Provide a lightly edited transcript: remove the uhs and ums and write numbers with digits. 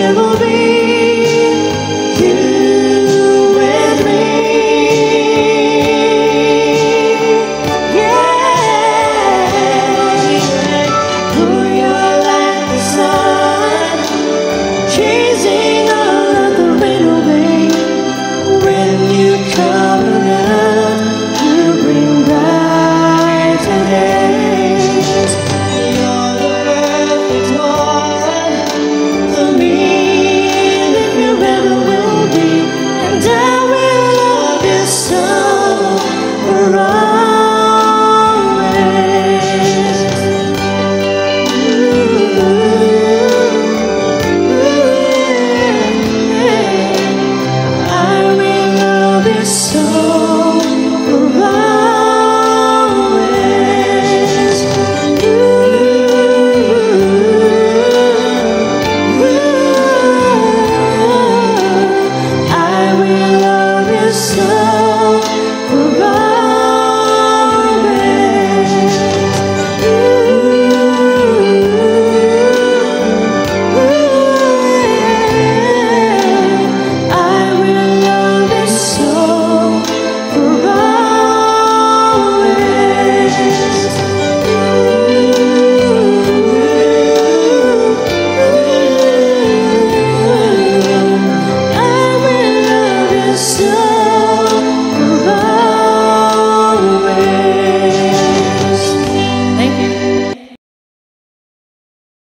will be you and me. Yeah, oh, you're like the sun, chasing all of the rain away. When you come around, you bring brighter days. You're the perfect one for me, and if you ever will be, and I will love you so for always. I will love you so for always. I will love you so for always. I will love you so for always. I will love you so.